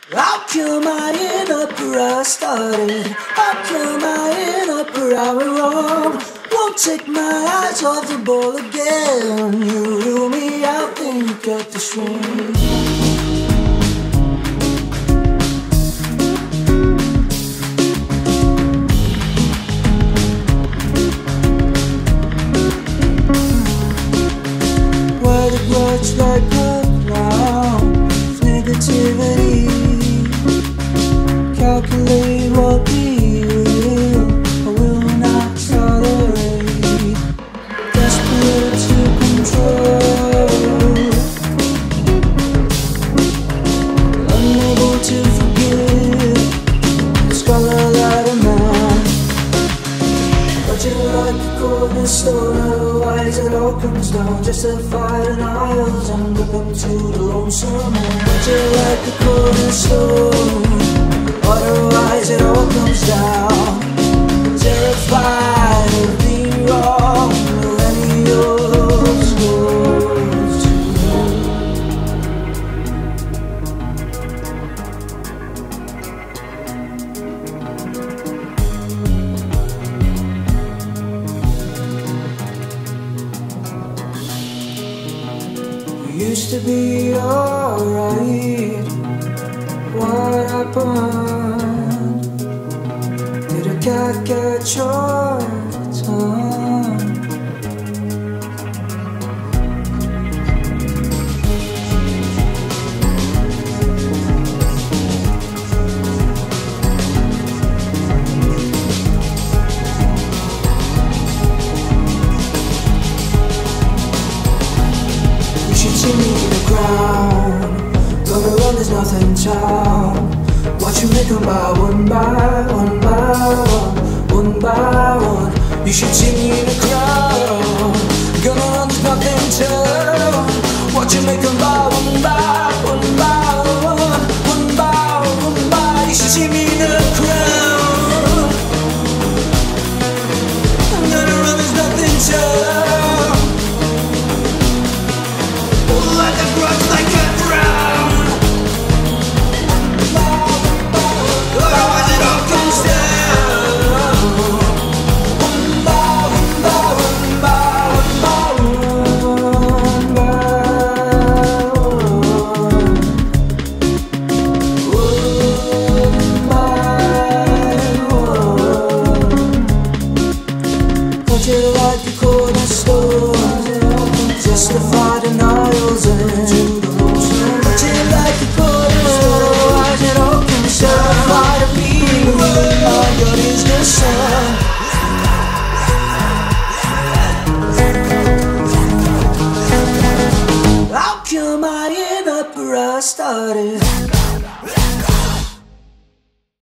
How come I end up where I started? How come I end up where I went wrong? Won't take my eyes off the ball again. You rule me out, then you cut the string. Why the grudge like a clown? Negativity. Calculate what we will or will not tolerate. Desperate to control, unable to forgive. Scarlet, lettermen. But you like a cornerstone, otherwise it all comes down. Justified denials and whip up to the lonesome. But you like a cornerstone, otherwise it all comes down. Terrified of being wrong. Millennials goes to we used to be alright. What happened? Did a cat catch your tongue? You should see me in the ground. Gonna run, there's nothing town. Watch you make them by one by one by one, one by one. You should see me in the crowd. Gonna run, there's nothing town. Watch you make them by one by one by one, one by one by. You should see me in the crowd. Gonna run, there's nothing town. Like a grudge, like a drown. Otherwise it all comes down. One by one by one by one by one. One by one. Don't you like the cornerstone? Justify denials and to the lonesome. But you like the cornerstone, why's it all concerned? Why the being my God is the sun. How come I end up where I started?